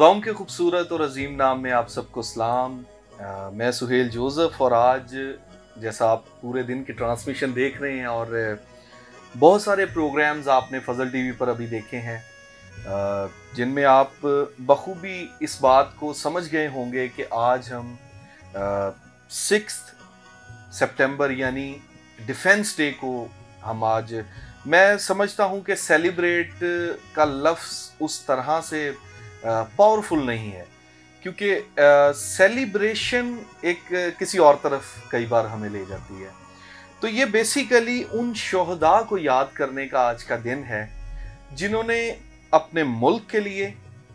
खुदाउन के खूबसूरत और अजीम नाम में आप सबको सलाम। मैं सुहेल जोसेफ और आज जैसा आप पूरे दिन की ट्रांसमिशन देख रहे हैं और बहुत सारे प्रोग्राम्स आपने फजल टीवी पर अभी देखे हैं जिनमें आप बखूबी इस बात को समझ गए होंगे कि आज हम 6 सितंबर यानी डिफेंस डे को हम आज मैं समझता हूं कि सेलिब्रेट का लफ्ज़ उस तरह से पावरफुल नहीं है क्योंकि सेलिब्रेशन एक किसी और तरफ कई बार हमें ले जाती है। तो ये बेसिकली उन शोहदा को याद करने का आज का दिन है जिन्होंने अपने मुल्क के लिए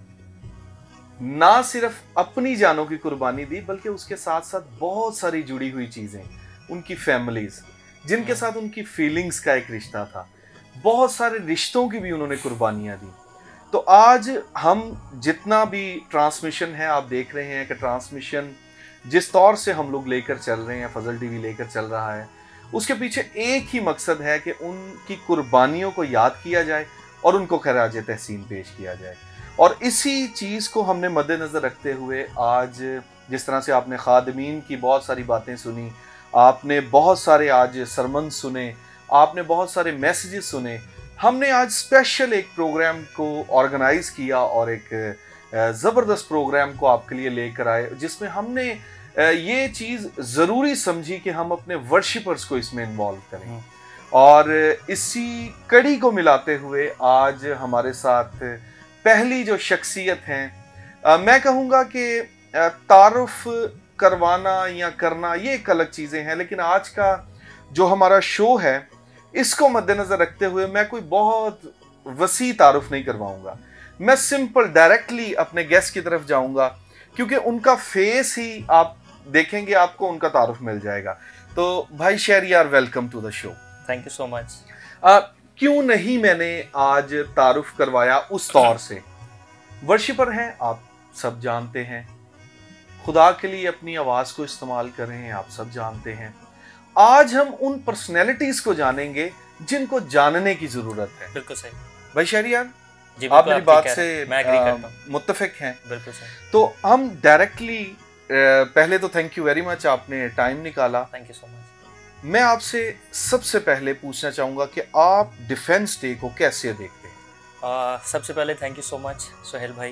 ना सिर्फ अपनी जानों की कुर्बानी दी बल्कि उसके साथ साथ बहुत सारी जुड़ी हुई चीज़ें, उनकी फैमिलीज जिनके साथ उनकी फीलिंग्स का एक रिश्ता था, बहुत सारे रिश्तों की भी उन्होंने कुर्बानियां दी। तो आज हम जितना भी ट्रांसमिशन है आप देख रहे हैं कि ट्रांसमिशन जिस तौर से हम लोग लेकर चल रहे हैं, फजल टीवी लेकर चल रहा है, उसके पीछे एक ही मकसद है कि उनकी कुर्बानियों को याद किया जाए और उनको खराज तहसीन पेश किया जाए। और इसी चीज़ को हमने मद्देनज़र रखते हुए आज जिस तरह से आपने खादिमीन की बहुत सारी बातें सुनी, आपने बहुत सारे आज सरमन सुने, आपने बहुत सारे मैसेजेस सुने, हमने आज स्पेशल एक प्रोग्राम को ऑर्गेनाइज किया और एक ज़बरदस्त प्रोग्राम को आपके लिए लेकर आए जिसमें हमने ये चीज़ ज़रूरी समझी कि हम अपने वर्शिपर्स को इसमें इन्वॉल्व करें। और इसी कड़ी को मिलाते हुए आज हमारे साथ पहली जो शख्सियत हैं, मैं कहूँगा कि तारुफ करवाना या करना ये एक अलग चीज़ें हैं, लेकिन आज का जो हमारा शो है इसको मद्देनजर रखते हुए मैं कोई बहुत वसी तारुफ नहीं करवाऊंगा। मैं सिंपल डायरेक्टली अपने गेस्ट की तरफ जाऊंगा क्योंकि उनका फेस ही आप देखेंगे आपको उनका तारुफ मिल जाएगा। तो भाई Shahriyar, welcome to the show. Thank you so much. क्यों नहीं मैंने आज तारुफ करवाया उस तौर से, वर्शिपर हैं आप सब जानते हैं, खुदा के लिए अपनी आवाज़ को इस्तेमाल कर रहे हैं आप सब जानते हैं। आज हम उन पर्सनैलिटीज को जानेंगे जिनको जानने की जरूरत है। बिल्कुल सही भाई शहरियार, आप मेरी बात से मैं एग्री करता हूं। मुत्तफिक हैं? बिल्कुल सही। तो हम डायरेक्टली पहले तो थैंक यू वेरी मच, आपने टाइम निकाला। Thank you so much. मैं आपसे सबसे पहले पूछना चाहूंगा कि आप डिफेंस डे को कैसे देखते हैं? सबसे पहले thank you so much Suhail भाई,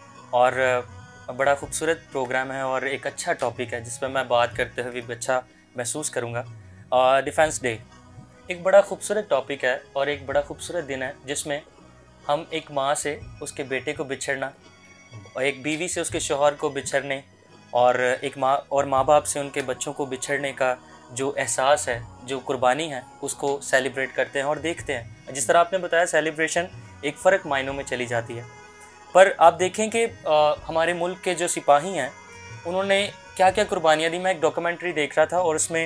और बड़ा खूबसूरत प्रोग्राम है और एक अच्छा टॉपिक है जिस पर मैं बात करते हुए भी अच्छा महसूस करूँगा। डिफेंस डे एक बड़ा खूबसूरत टॉपिक है और एक बड़ा खूबसूरत दिन है जिसमें हम एक माँ से उसके बेटे को बिछड़ना और एक बीवी से उसके शौहर को बिछड़ने और एक माँ बाप से उनके बच्चों को बिछड़ने का जो एहसास है, जो कुर्बानी है, उसको सेलिब्रेट करते हैं और देखते हैं। जिस तरह आपने बताया सेलिब्रेशन एक फ़र्क मायनों में चली जाती है, पर आप देखें कि हमारे मुल्क के जो सिपाही हैं उन्होंने क्या क्या कुर्बानियाँ दी। मैं एक डॉक्यूमेंट्री देख रहा था और उसमें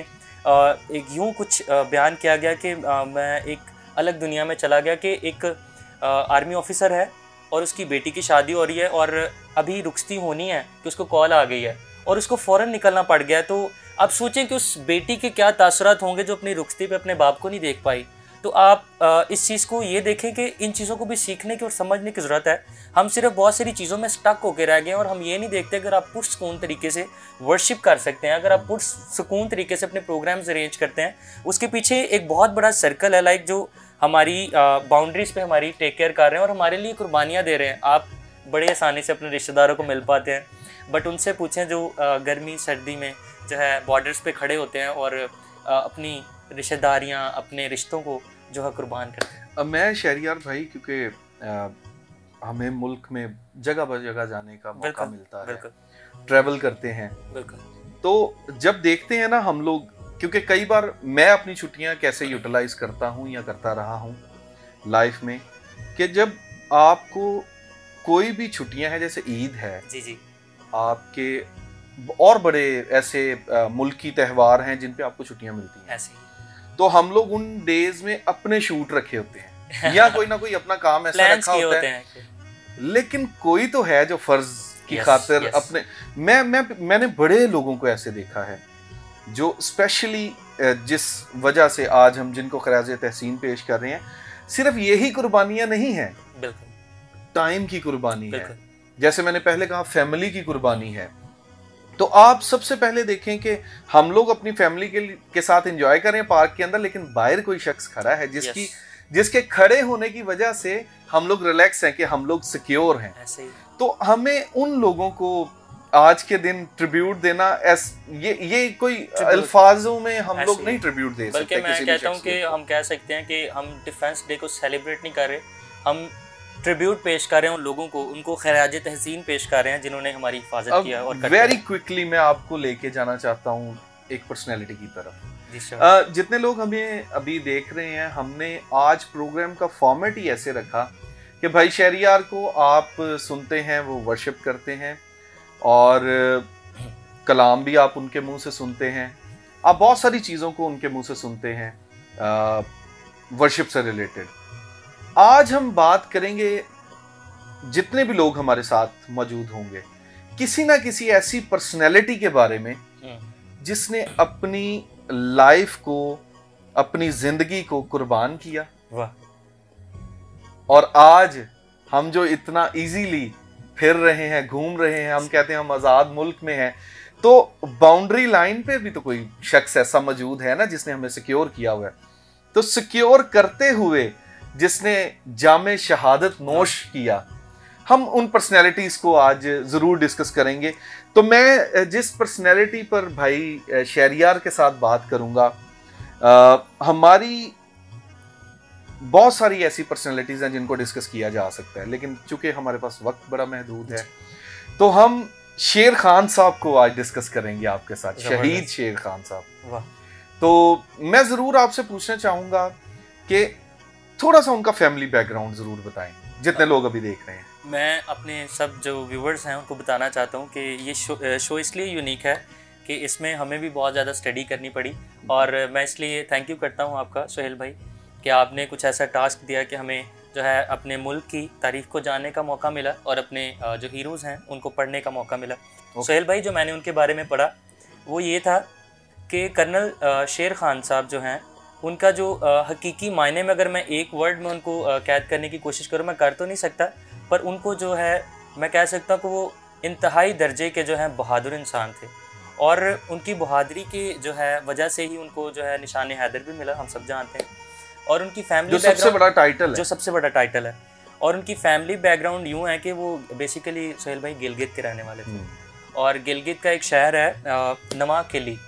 एक यूँ कुछ बयान किया गया कि मैं एक अलग दुनिया में चला गया कि एक आर्मी ऑफिसर है और उसकी बेटी की शादी हो रही है और अभी रुखसती होनी है कि उसको कॉल आ गई है और उसको फ़ौरन निकलना पड़ गया। तो आप सोचें कि उस बेटी के क्या तासुरात होंगे जो अपनी रुखसती पे अपने बाप को नहीं देख पाई। तो आप इस चीज़ को ये देखें कि इन चीज़ों को भी सीखने की और समझने की ज़रूरत है। हम सिर्फ बहुत सारी चीज़ों में स्टक होकर रह गए हैं और हम ये नहीं देखते अगर आप पुरसकून तरीके से वर्शिप कर सकते हैं, अगर आप पुरसकून तरीके से अपने प्रोग्राम्स अरेंज करते हैं, उसके पीछे एक बहुत बड़ा सर्कल है लाइक जो हमारी बाउंड्रीज़ पे हमारी टेक केयर कर रहे हैं और हमारे लिए कुर्बानियाँ दे रहे हैं। आप बड़े आसानी से अपने रिश्तेदारों को मिल पाते हैं, बट उनसे पूछें जो गर्मी सर्दी में जो है बॉर्डर्स पे खड़े होते हैं और अपनी रिश्तेदारियाँ, अपने रिश्तों को जो है कुर्बान करते हैं। मैं शहरियार भाई, क्योंकि हमें मुल्क में जगह ब जगह जाने का मौका मिलता है, ट्रैवल करते हैं, तो जब देखते हैं ना हम लोग, क्योंकि कई बार मैं अपनी छुट्टियां कैसे यूटिलाइज करता हूं या करता रहा हूं लाइफ में, कि जब आपको कोई भी छुट्टियां हैं, जैसे ईद है जी आपके और बड़े ऐसे मुल्की त्यौहार हैं जिन पे आपको छुट्टियां मिलती हैं ऐसे, तो हम लोग उन डेज में अपने शूट रखे होते हैं या कोई ना कोई अपना काम ऐसा रखा होता है, लेकिन कोई तो है जो फर्ज की खातिर अपने मैंने बड़े लोगों को ऐसे देखा है जो स्पेशली जिस वजह से आज हम जिनको खराज तहसीन पेश कर रहे हैं, सिर्फ यही कुर्बानियां नहीं हैं, बिल्कुल टाइम की कुर्बानी है, जैसे मैंने पहले कहा फैमिली की कुर्बानी है। तो आप सबसे पहले देखें कि हम लोग अपनी फैमिली के साथ एंजॉय करें पार्क के अंदर, लेकिन बाहर कोई शख्स खड़ा है जिसके खड़े होने की वजह से हम लोग रिलैक्स हैं, कि हम लोग सिक्योर हैं। तो हमें उन लोगों को आज के दिन ट्रिब्यूट देना, ये कोई अल्फाजों में हम लोग नहीं ट्रिब्यूट दे सकते। बल्कि मैं कहता हूँ कि हम कह सकते हैं कि हम डिफेंस डे को सेलिब्रेट नहीं कर रहे, हम ट्रिब्यूट पेश कर रहे हैं उन लोगों को, उनको खैराज तहसीन पेश कर रहे हैं जिन्होंने हमारी हिफाजत किया। और वेरी क्विकली मैं आपको लेके जाना चाहता हूँ एक पर्सनैलिटी की तरफ। जितने लोग हमें अभी देख रहे हैं, हमने आज प्रोग्राम का फॉर्मेट ही ऐसे रखा कि भाई शहरियार को आप सुनते हैं, वो वर्शिप करते हैं, और कलाम भी आप उनके मुंह से सुनते हैं, आप बहुत सारी चीज़ों को उनके मुंह से सुनते हैं वर्शिप से रिलेटेड। आज हम बात करेंगे, जितने भी लोग हमारे साथ मौजूद होंगे, किसी ना किसी ऐसी पर्सनैलिटी के बारे में जिसने अपनी लाइफ को, अपनी जिंदगी को कुर्बान किया। वाह। और आज हम जो इतना इजीली फिर रहे हैं, घूम रहे हैं, हम कहते हैं हम आज़ाद मुल्क में हैं, तो बाउंड्री लाइन पे भी तो कोई शख्स ऐसा मौजूद है ना जिसने हमें सिक्योर किया हुआ है। तो सिक्योर करते हुए जिसने जामे शहादत नोश किया, हम उन पर्सनैलिटीज को आज ज़रूर डिस्कस करेंगे। तो मैं जिस पर्सनैलिटी पर भाई शहरियार के साथ बात करूँगा, हमारी बहुत सारी ऐसी पर्सनैलिटीज़ हैं जिनको डिस्कस किया जा सकता है, लेकिन चूंकि हमारे पास वक्त बड़ा महदूद है, तो हम शेर खान साहब को आज डिस्कस करेंगे आपके साथ, शहीद शेर खान साहब। तो मैं ज़रूर आपसे पूछना चाहूँगा कि थोड़ा सा उनका फैमिली बैकग्राउंड ज़रूर बताएं, जितने लोग अभी देख रहे हैं। मैं अपने सब जो व्यूवर्स हैं उनको बताना चाहता हूँ कि ये शो इसलिए यूनिक है कि इसमें हमें भी बहुत ज़्यादा स्टडी करनी पड़ी, और मैं इसलिए थैंक यू करता हूँ आपका सोहेल भाई कि आपने कुछ ऐसा टास्क दिया कि हमें जो है अपने मुल्क की तारीख को जानने का मौका मिला और अपने जो हीरोज़ हैं उनको पढ़ने का मौका मिला। सोहेल भाई, जो मैंने उनके बारे में पढ़ा वो ये था कि कर्नल शेर खान साहब जो हैं, उनका जो हकीकी मायने में अगर मैं एक वर्ड में उनको कैद करने की कोशिश करूँ, मैं कर तो नहीं सकता, पर उनको जो है मैं कह सकता हूँ कि वो इंतहाई दर्जे के जो हैं बहादुर इंसान थे, और उनकी बहादुरी की जो है वजह से ही उनको जो है निशान हैदर भी मिला, हम सब जानते हैं। और उनकी फैमिली जो सबसे बड़ा टाइटल है, और उनकी फैमिली बैकग्राउंड यूँ है कि वो बेसिकली सोहेल भाई गिलगित के रहने वाले थे, और गिलगित का एक शहर है नवा किली,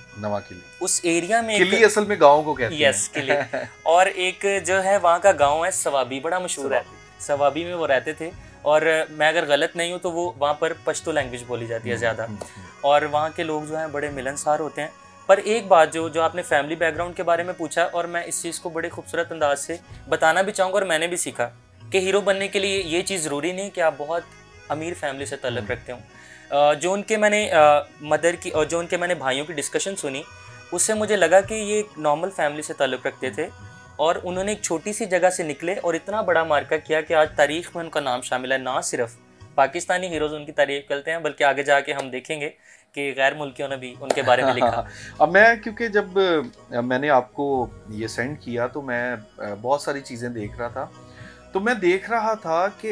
उस एरिया में किली असल में गाँव को कहते हैं। यस, किली। और एक जो है वहाँ का गाँव है सवाबी, बड़ा मशहूर है, सवाबी में वो रहते थे, और मैं अगर गलत नहीं हूँ तो वो वहाँ पर पश्तो लैंग्वेज बोली जाती है ज़्यादा, और वहाँ के लोग जो हैं बड़े मिलनसार होते हैं। पर एक बात जो आपने फैमिली बैकग्राउंड के बारे में पूछा, और मैं इस चीज़ को बड़े खूबसूरत अंदाज से बताना भी चाहूँगा, और मैंने भी सीखा कि हीरो बनने के लिए ये चीज़ ज़रूरी नहीं कि आप बहुत अमीर फैमिली से ताल्लुक़ रखते हों। जो उनके मैंने मदर की और जो उनके मैंने भाइयों की डिस्कशन सुनी, उससे मुझे लगा कि ये एक नॉर्मल फैमिली से ताल्लुक़ रखते थे, और उन्होंने एक छोटी सी जगह से निकले और इतना बड़ा मार्का किया कि आज तारीख़ में उनका नाम शामिल है। ना सिर्फ पाकिस्तानी हीरोज़ उनकी तारीफ़ करते हैं, बल्कि आगे जाके हम देखेंगे कि गैर मुल्कियों ने भी उनके बारे में लिखा। अब मैं, क्योंकि जब मैंने आपको ये सेंड किया तो मैं बहुत सारी चीज़ें देख रहा था, तो मैं देख रहा था कि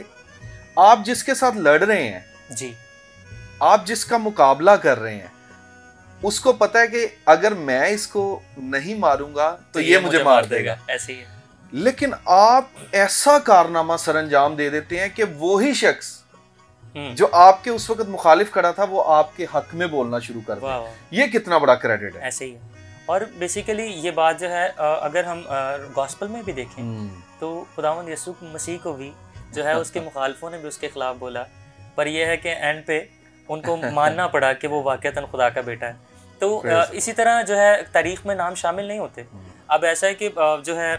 आप जिसके साथ लड़ रहे हैं जी, आप जिसका मुकाबला कर रहे हैं, उसको पता है कि अगर मैं इसको नहीं मारूंगा तो ये मुझे मार देगा। ऐसे ही है। लेकिन आप ऐसा कारनामा सरअंजाम दे देते हैं कि वो ही शख्स जो आपके उस वक्त मुखालिफ खड़ा था, वो आपके हक में बोलना शुरू कर दे। ये कितना बड़ा क्रेडिट है। ऐसे ही है। और बेसिकली ये बात जो है, अगर हम गॉस्पेल में भी देखें तो खुदावंद यीशु मसीह को भी जो है उसके मुखालफों ने भी उसके खिलाफ बोला, पर यह है कि एंड पे उनको मानना पड़ा कि वो वाकईतन खुदा का बेटा है। तो इसी तरह जो है तारीख में नाम शामिल नहीं होते। अब ऐसा है कि जो है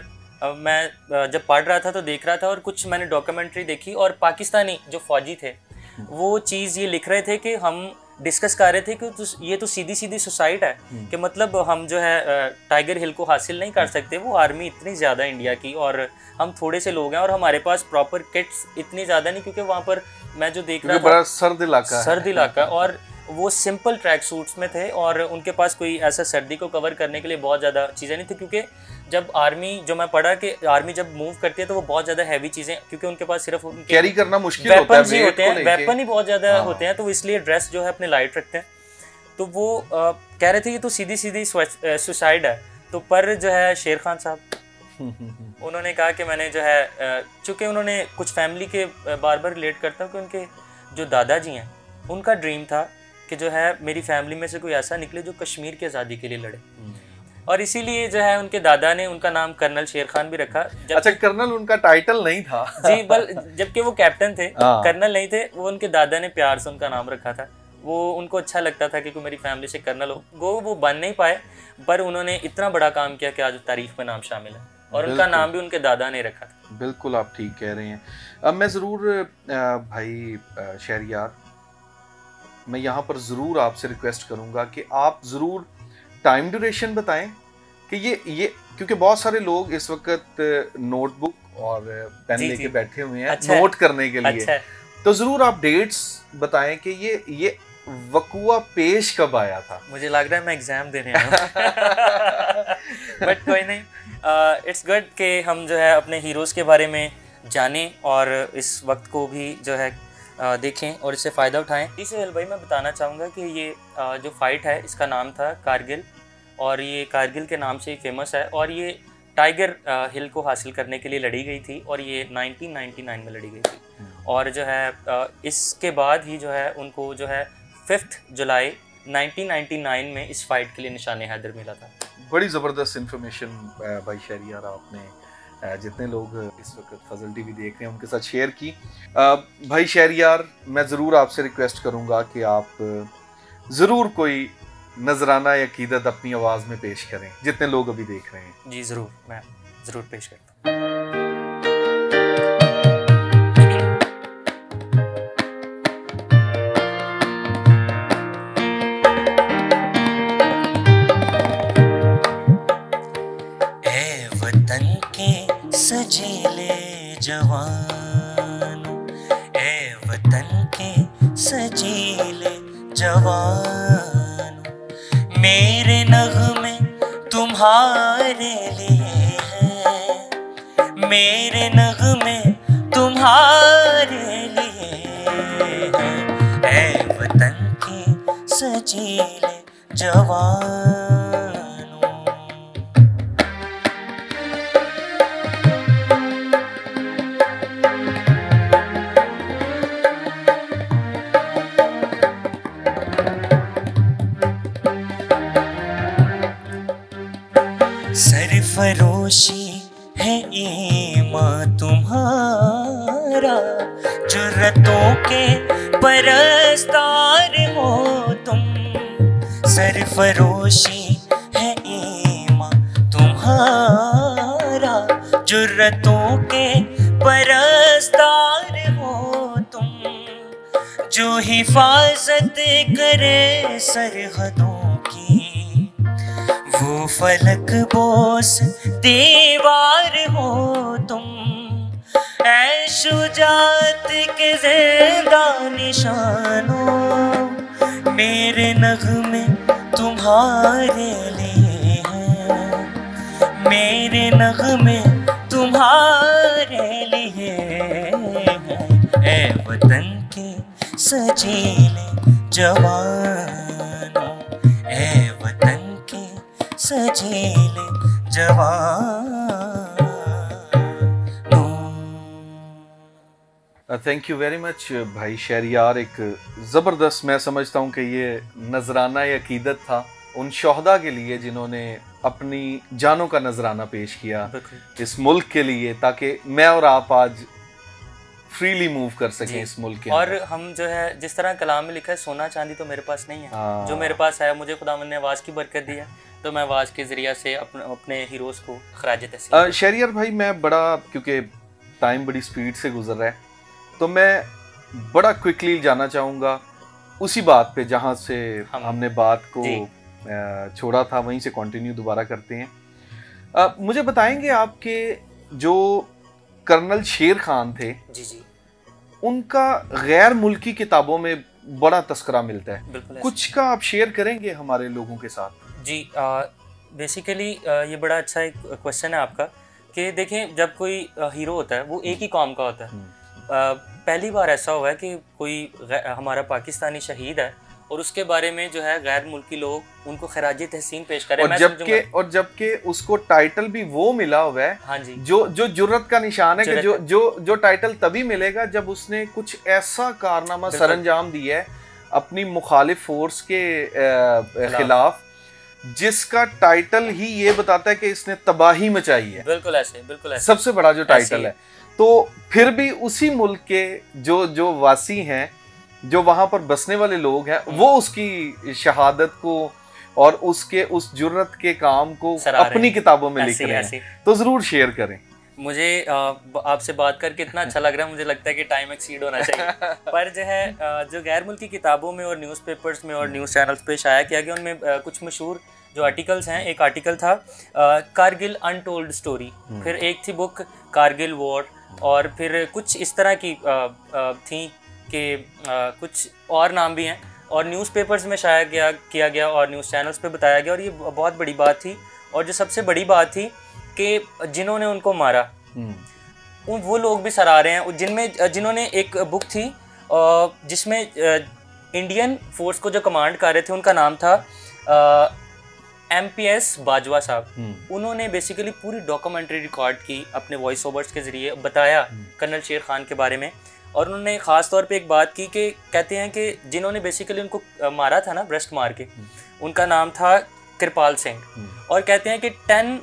मैं जब पढ़ रहा था तो देख रहा था, और कुछ मैंने डॉक्यूमेंट्री देखी, और पाकिस्तानी जो फौजी थे वो चीज़ ये लिख रहे थे कि हम डिस्कस कर रहे थे कि ये तो सीधी सीधी सुसाइड है, कि मतलब हम जो है टाइगर हिल को हासिल नहीं कर सकते, वो आर्मी इतनी ज़्यादा इंडिया की, और हम थोड़े से लोग हैं, और हमारे पास प्रॉपर किट्स इतनी ज़्यादा नहीं, क्योंकि वहाँ पर मैं जो देख रहा था बड़ा सर्द इलाका और वो सिंपल ट्रैक सूट्स में थे, और उनके पास कोई ऐसा सर्दी को कवर करने के लिए बहुत ज़्यादा चीज़ें नहीं थी, क्योंकि जब आर्मी, जो मैं पढ़ा कि आर्मी जब मूव करती है तो वो बहुत ज़्यादा हैवी चीज़ें, क्योंकि उनके पास सिर्फ उनके कैरी करना मुश्किल होता है, वेपन ही होते हैं, वेपन ही बहुत ज़्यादा होते हैं, तो इसलिए ड्रेस जो है अपने लाइट रखते हैं। तो वो कह रहे थे ये तो सीधी सीधी सुसाइड है। तो पर जो है शेर खान साहब उन्होंने कहा कि मैंने जो है चूँकि उन्होंने कुछ फैमिली के बार बार रिलेट करता हूँ कि उनके जो दादाजी हैं उनका ड्रीम था कि जो है मेरी फैमिली में से कोई ऐसा निकले जो कश्मीर की आज़ादी के लिए लड़े, और इसीलिए जो है उनके दादा ने उनका नाम कर्नल शेर खान भी रखा। अच्छा, कर्नल उनका टाइटल नहीं था जी, जबकि वो कैप्टन थे, कर्नल नहीं थे, वो उनके दादा ने प्यार से उनका नाम रखा था। वो उनको अच्छा लगता था कि कोई मेरी फैमिली से कर्नल हो। वो बन नहीं पाए, पर उन्होंने इतना बड़ा काम किया कि आज तारीख में नाम शामिल है, और उनका नाम भी उनके दादा ने रखा था। बिल्कुल, आप ठीक कह रहे हैं। अब मैं ज़रूर भाई शहरयार, मैं यहाँ पर ज़रूर आपसे रिक्वेस्ट करूँगा कि आप ज़रूर टाइम ड्यूरेशन बताएं कि ये क्योंकि बहुत सारे लोग इस वक्त नोटबुक और पेन लेके बैठे हुए हैं नोट करने के लिए। तो ज़रूर आप डेट्स बताएं कि ये वकुआ पेश कब आया था। मुझे लग रहा है मैं एग्ज़ाम देने आया हूं बट कोई नहीं, इट्स गुड कि हम जो है अपने हीरोज़ के बारे में जानें और इस वक्त को भी जो है देखें और इससे फ़ायदा उठाएं। जी सोहेल भाई, मैं बताना चाहूँगा कि ये जो फ़ाइट है इसका नाम था कारगिल, और ये कारगिल के नाम से ही फेमस है, और ये टाइगर हिल को हासिल करने के लिए लड़ी गई थी, और ये 1999 में लड़ी गई थी। और जो है इसके बाद ही जो है उनको जो है 5 जुलाई 1999 में इस फाइट के लिए निशान हैदर मिला था। बड़ी ज़बरदस्त इन्फॉर्मेशन भाई शहरयार आपने जितने लोग इस वक्त फजल टीवी देख रहे हैं उनके साथ शेयर की। भाई शहरयार, मैं ज़रूर आपसे रिक्वेस्ट करूँगा कि आप ज़रूर कोई नजराना या अकीदत अपनी आवाज़ में पेश करें, जितने लोग अभी देख रहे हैं। जी ज़रूर, मैं ज़रूर पेश करता हूँ। सजीले जवानों, ए वतन के सजीले जवानों, मेरे नग़्मे तुम्हारे लिए हैं, मेरे नग़्मे तुम्हारे लिए हैं, ए वतन के सजीले जवानों। सरफरोशी है ईमान तुम्हारा, जुर्रतों के परस्तार हो तुम, सरफरोशी है ईमान तुम्हारा, जुर्रतों के परस्तार हो तुम, जो हिफाजत करे सरहदों की, वो फलक बोस दीवार हो तुम, ऐ शुजात के ज़िंदा निशानों, मेरे नग़्मे तुम्हारे लिए हैं, मेरे नग़्मे तुम्हारे लिए हैं, ऐ वतन के सजीले जवानों, ऐ वतन के सजीले जवानों। थैंक यू वेरी मच भाई शहरयार। एक ज़बरदस्त, मैं समझता हूँ कि ये नजराना अकीदत था उन शोहदा के लिए जिन्होंने अपनी जानों का नजराना पेश किया इस मुल्क के लिए, ताकि मैं और आप आज फ्रीली मूव कर सकें इस मुल्क के। और हम जो है जिस तरह कलाम में लिखा है, सोना चांदी तो मेरे पास नहीं है, जो मेरे पास है मुझे खुदावंद ने आवाज़ की बरकत दी है, तो मैं आवाज़ के ज़रिए से अपने हीरोज़ को खराज तहसीन। शहरयार भाई, मैं बड़ा, क्योंकि टाइम बड़ी स्पीड से गुजर रहा है, तो मैं बड़ा क्विकली जाना चाहूँगा उसी बात पे जहाँ से हमने बात को छोड़ा था, वहीं से कंटिन्यू दोबारा करते हैं। मुझे बताएंगे आपके जो कर्नल शेर खान थे, जी, उनका गैर मुल्की किताबों में बड़ा तस्करा मिलता है, कुछ का आप शेयर करेंगे हमारे लोगों के साथ? जी, बेसिकली ये बड़ा अच्छा एक क्वेश्चन है आपका कि देखें, जब कोई हीरो होता है वो एक ही कौम का होता है। पहली बार ऐसा हुआ है कि कोई हमारा पाकिस्तानी शहीद है और उसके बारे में जो है गैर मुल्की लोग उनको खराज तहसीन पेश करें। और जबकि उसको टाइटल भी वो मिला हुआ है, हाँ जी, जो जुर्रत का निशान है कि जो टाइटल तभी मिलेगा जब उसने कुछ ऐसा कारनामा सरंजाम दिया है अपनी मुखालिफ फोर्स के खिलाफ, जिसका टाइटल ही ये बताता है कि इसने तबाही मचाई है। बिल्कुल ऐसे, बिल्कुल ऐसे सबसे बड़ा जो टाइटल है। तो फिर भी उसी मुल्क के जो वासी हैं, जो वहां पर बसने वाले लोग हैं, वो उसकी शहादत को और उसके उस जुर्रत के काम को अपनी किताबों में लिख रहे हैं। तो जरूर शेयर करें। मुझे आपसे बात करके इतना अच्छा लग रहा है, मुझे लगता है कि टाइम एक्सीड होना चाहिए। पर जो है जो गैर मुल्की किताबों में और न्यूज़पेपर्स में और न्यूज़ चैनल्स पे शाया किया गया, उनमें कुछ मशहूर जो आर्टिकल्स हैं, एक आर्टिकल था कारगिल अनटोल्ड स्टोरी, फिर एक थी बुक कारगिल वॉर, और फिर कुछ इस तरह की थी कि कुछ और नाम भी हैं, और न्यूज़पेपर्स में शाया किया गया और न्यूज़ चैनल्स पे बताया गया। और ये बहुत बड़ी बात थी। और जो सबसे बड़ी बात थी कि जिन्होंने उनको मारा वो लोग भी सराह रहे हैं, जिन्होंने एक बुक थी जिसमें इंडियन फोर्स को जो कमांड कर रहे थे उनका नाम था MPS बाजवा साहब। उन्होंने बेसिकली पूरी डॉक्यूमेंट्री रिकॉर्ड की, अपने वॉइस ओवर्स के ज़रिए बताया कर्नल शेर खान के बारे में। और उन्होंने ख़ास तौर पे एक बात की कि कहते हैं कि जिन्होंने बेसिकली उनको मारा था ना, ब्रेस्ट मार के, उनका नाम था कृपाल सिंह। और कहते हैं कि 10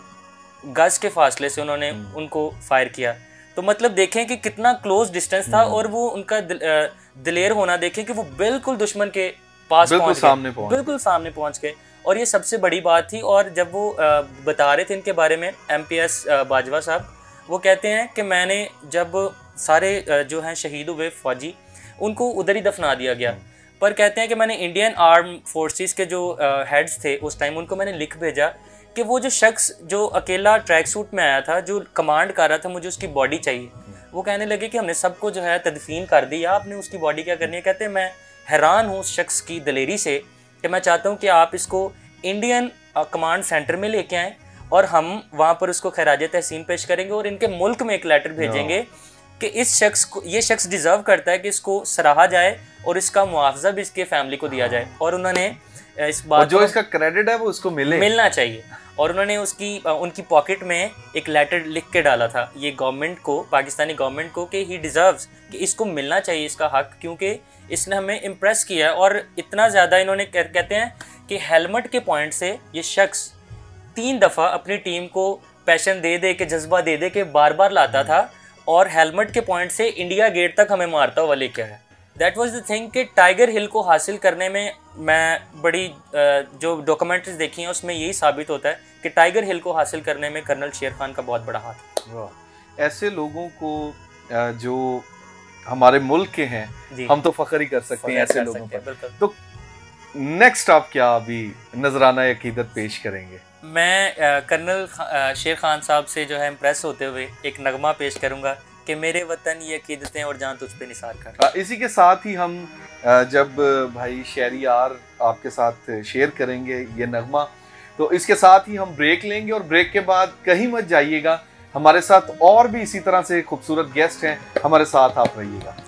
गज के फासले से उन्होंने उनको फायर किया। तो मतलब देखें कि कितना क्लोज डिस्टेंस था, और वो उनका दिलेर होना देखें कि वो बिल्कुल दुश्मन के पास बिल्कुल सामने पहुंच गए। और ये सबसे बड़ी बात थी। और जब वो बता रहे थे इनके बारे में, MPS बाजवा साहब, वो कहते हैं कि मैंने जब सारे जो हैं शहीद हुए फौजी, उनको उधर ही दफना दिया गया। पर कहते हैं कि मैंने इंडियन आर्म फोर्सेस के जो हेड्स थे उस टाइम, उनको मैंने लिख भेजा कि वो जो शख्स जो अकेला ट्रैक सूट में आया था, जो कमांड कर रहा था, मुझे उसकी बॉडी चाहिए। वो कहने लगे कि हमने सबको जो है तदफीन कर दिया, आपने उसकी बॉडी क्या करनी है। कहते हैं मैं हैरान हूँ उस शख्स की दलेरी से कि मैं चाहता हूँ कि आप इसको इंडियन कमांड सेंटर में लेके आएँ और हम वहाँ पर उसको खराज तहसीन पेश करेंगे और इनके मुल्क में एक लेटर भेजेंगे कि इस शख्स को, ये शख्स डिज़र्व करता है कि इसको सराहा जाए और इसका मुआवजा भी इसके फैमिली को दिया जाए। और उन्होंने इस बात, जो इसका क्रेडिट है वो उसको मिलना चाहिए। और उन्होंने उनकी पॉकेट में एक लेटर लिख के डाला था ये गवर्नमेंट को, पाकिस्तानी गवर्नमेंट को, कि ही डिज़र्व्स, कि इसको मिलना चाहिए इसका हक, क्योंकि इसने हमें इम्प्रेस किया है। और इतना ज़्यादा इन्होंने कहते हैं कि हेलमेट के पॉइंट से ये शख्स 3 दफ़ा अपनी टीम को पैशन दे के, जज्बा दे के बार बार लाता था, और हेलमेट के पॉइंट से इंडिया गेट तक हमें मारता हुआ लेके आया। दैट वाज द थिंग कि टाइगर हिल को हासिल करने में, मैं बड़ी जो डॉक्यूमेंट्रीज देखी हैं उसमें यही साबित होता है कि टाइगर हिल को हासिल करने में कर्नल शेर खान का बहुत बड़ा हाथ है। ऐसे लोगों को जो हमारे मुल्क के हैं, हम तो फख्र ही कर सकते हैं ऐसे लोगों पर। तो नेक्स्ट आप क्या अभी नजराना अकीदत पेश करेंगे? मैं कर्नल शेर खान साहब से जो है इम्प्रेस होते हुए एक नगमा पेश करूंगा कि मेरे वतन ये अकीदतें और जान तुझ पे निसार कर। इसी के साथ ही हम जब भाई शहरियार आपके साथ शेयर करेंगे ये नगमा, तो इसके साथ ही हम ब्रेक लेंगे, और ब्रेक के बाद कहीं मत जाइएगा, हमारे साथ और भी इसी तरह से खूबसूरत गेस्ट हैं, हमारे साथ आप रहिएगा।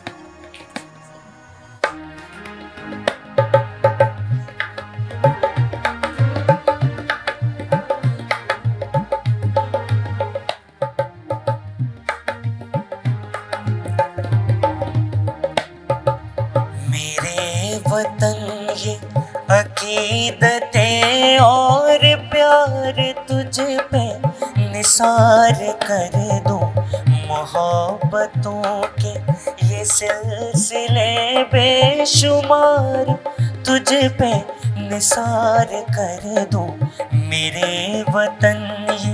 अकीदतें और प्यार तुझ पे निसार कर दूं, मोहब्बतों के ये सिलसिले बेशुमार तुझ पे निसार कर दूं। मेरे वतन ये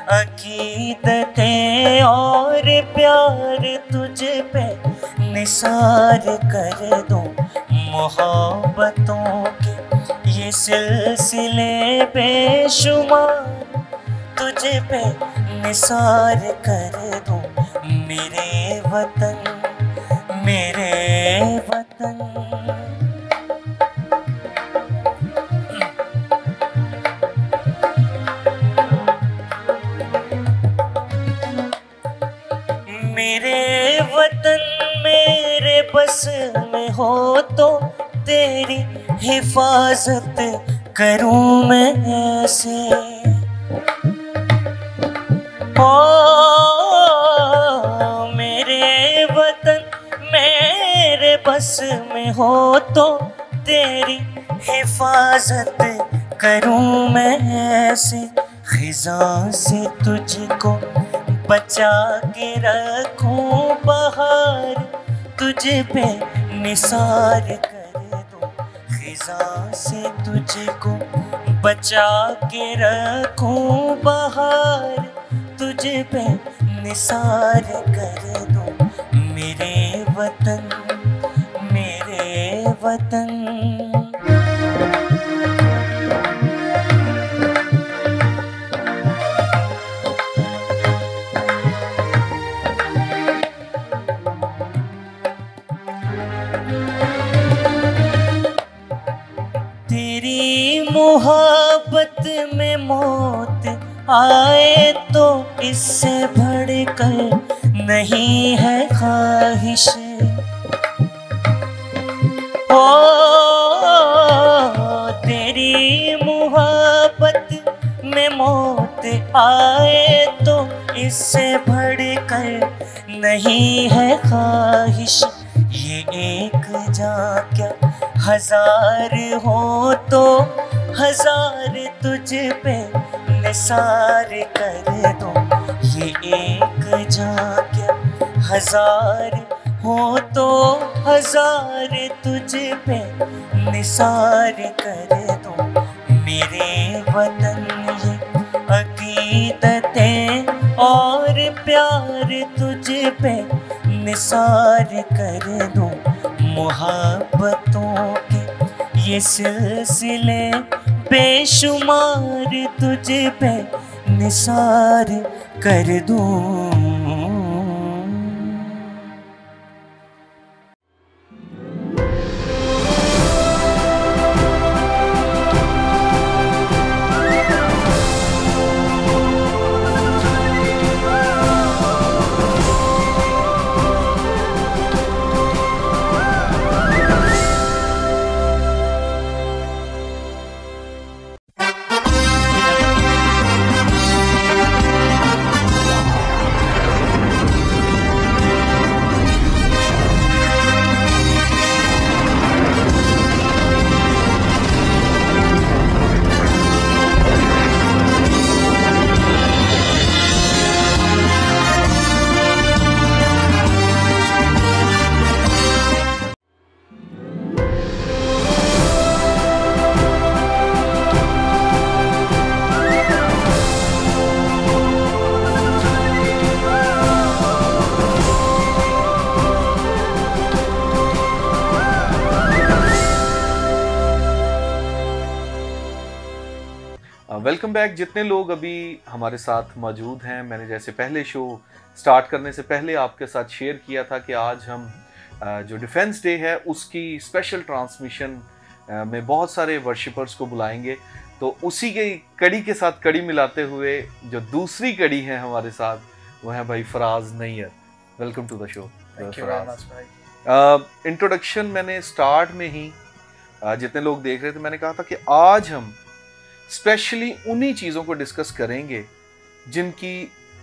अकीदतें और प्यार तुझ पे निसार कर दूं, मोहब्बतों के ये सिलसिले बेशुमार तुझ पे निसार कर दूं। मेरे वतन, मेरे वतन। मेरे वतन मेरे बस में हो तो तेरी हिफाजत करूं मैं ऐसे। ओ मेरे वतन मेरे बस में हो तो तेरी हिफाजत करूं मैं ऐसे। खिज़ां से तुझको बचा के रखूं बहार तुझ पे निसार कर दूं। खिज़ां से तुझको बचा के रखूं बहार तुझ पे निसार कर दूं। मेरे वतन मेरे वतन। तेरी मोहब्बत में मौत आए तो इससे बढ़कर नहीं है ख्वाहिश। ओ तेरी मोहब्बत में मौत आए तो इससे बढ़कर नहीं है ख्वाहिश। ये एक जान क्या हजार हो तो हजार तुझ पे निसार कर दो। ये एक जान क्या हजार हो तो हजार तुझ पे निसार कर दो। मेरे वतन ये अकीदतें और प्यार तुझ पे निसार कर दो। मोहब्बतों के ये सिलसिले बेशुमार तुझ पे निसार कर दूं। Welcome back. जितने लोग अभी हमारे साथ मौजूद हैं, मैंने जैसे पहले शो स्टार्ट करने से पहले आपके साथ शेयर किया था कि आज हम जो डिफेंस डे है उसकी स्पेशल ट्रांसमिशन में बहुत सारे वर्शिपर्स को बुलाएंगे। तो उसी के कड़ी के साथ कड़ी मिलाते हुए जो दूसरी कड़ी है हमारे साथ वो है भाई Faraz Nayyar. Welcome to the show. Thank you very much भाई। इंट्रोडक्शन मैंने स्टार्ट में ही जितने लोग देख रहे थे मैंने कहा था कि आज हम स्पेशली उन्हीं चीज़ों को डिस्कस करेंगे जिनकी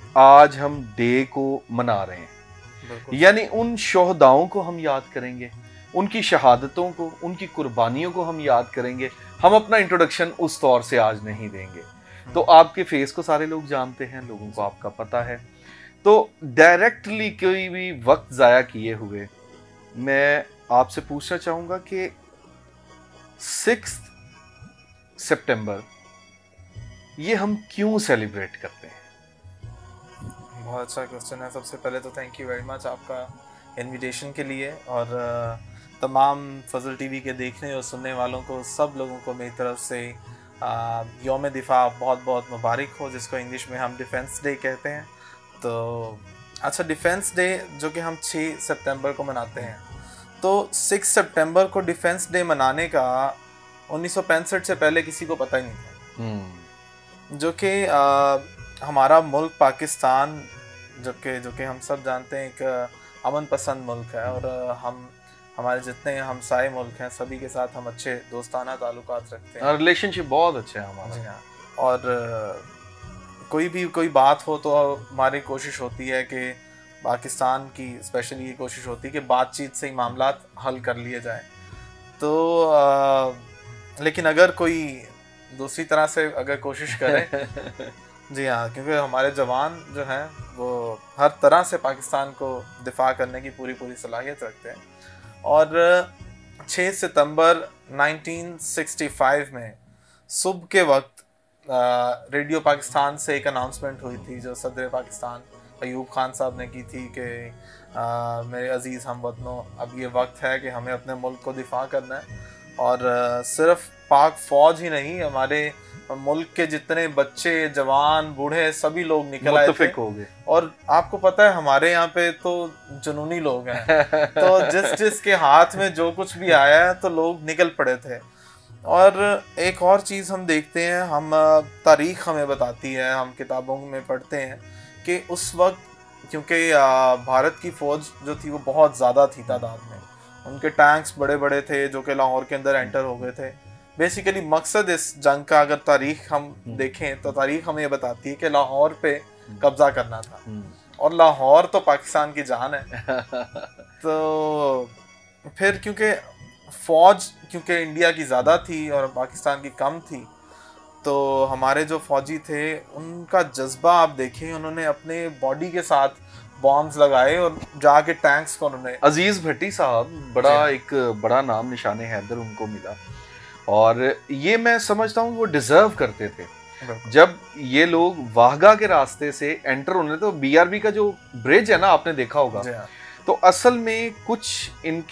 आज हम डे को मना रहे हैं, यानी उन शोहदाओं को हम याद करेंगे, उनकी शहादतों को, उनकी कुर्बानियों को हम याद करेंगे। हम अपना इंट्रोडक्शन उस तौर से आज नहीं देंगे। तो आपके फेस को सारे लोग जानते हैं, लोगों को आपका पता है। तो डायरेक्टली कोई भी वक्त ज़ाया किए हुए मैं आपसे पूछना चाहूँगा कि 6 सितंबर ये हम क्यों सेलिब्रेट करते हैं? बहुत अच्छा क्वेश्चन है। सबसे पहले तो थैंक यू वेरी मच आपका इनविटेशन के लिए, और तमाम फजल टीवी के देखने और सुनने वालों को, सब लोगों को मेरी तरफ से यौम दिफा बहुत बहुत मुबारक हो, जिसको इंग्लिश में हम डिफेंस डे कहते हैं। तो अच्छा, डिफेंस डे जो कि हम 6 सितंबर को मनाते हैं, तो 6 सितंबर को डिफेंस डे मनाने का 1965 से पहले किसी को पता ही नहीं था। जो कि हमारा मुल्क पाकिस्तान जो कि हम सब जानते हैं एक अमन पसंद मुल्क है, और हमारे जितने हमसाए मुल्क हैं सभी के साथ हम अच्छे दोस्ताना ताल्लुकात रखते हैं, रिलेशनशिप बहुत अच्छा है हमारा। जी हाँ। और कोई बात हो तो हमारी कोशिश होती है कि पाकिस्तान की स्पेशली ये कोशिश होती है कि बातचीत से ही मामलात हल कर लिए जाए। तो लेकिन अगर कोई दूसरी तरह से अगर कोशिश करे जी हाँ, क्योंकि हमारे जवान जो हैं वो हर तरह से पाकिस्तान को दिफा करने की पूरी सलाहियत रखते हैं। और 6 सितंबर 1965 में सुबह के वक्त रेडियो पाकिस्तान से एक अनाउंसमेंट हुई थी जो सदर पाकिस्तान अयूब खान साहब ने की थी कि मेरे अजीज़ हमवतनों, अब ये वक्त है कि हमें अपने मुल्क को दिफा करना है। और सिर्फ पाक फ़ौज ही नहीं, हमारे मुल्क के जितने बच्चे, जवान, बूढ़े सभी लोग निकल आए थे। हो गए। और आपको पता है हमारे यहाँ पे तो जुनूनी लोग हैं तो जिस के हाथ में जो कुछ भी आया है तो लोग निकल पड़े थे। और एक और चीज़ हम देखते हैं, हम तारीख़ हमें बताती है, हम किताबों में पढ़ते हैं कि उस वक्त क्योंकि भारत की फ़ौज जो थी वो बहुत ज़्यादा थी तादाद में, उनके टैंक्स बड़े बड़े थे जो कि लाहौर के अंदर एंटर हो गए थे। बेसिकली मकसद इस जंग का अगर तारीख हम देखें तो तारीख हमें ये बताती है कि लाहौर पे कब्जा करना था, और लाहौर तो पाकिस्तान की जान है। तो फिर क्योंकि फ़ौज इंडिया की ज़्यादा थी और पाकिस्तान की कम थी, तो हमारे जो फ़ौजी थे उनका जज्बा आप देखें, उन्होंने अपने बॉडी के साथ बॉम्ब्स लगाए और जाके टैंक्स को उन्होंने। अजीज भट्टी साहब एक बड़ा नाम निशाने हैदर उनको मिला, और ये मैं समझता हूँ वो डिजर्व करते थे। जब ये लोग वाहगा के रास्ते से एंटर होने, तो बीआरबी का जो ब्रिज है ना, आपने देखा होगा, तो असल में कुछ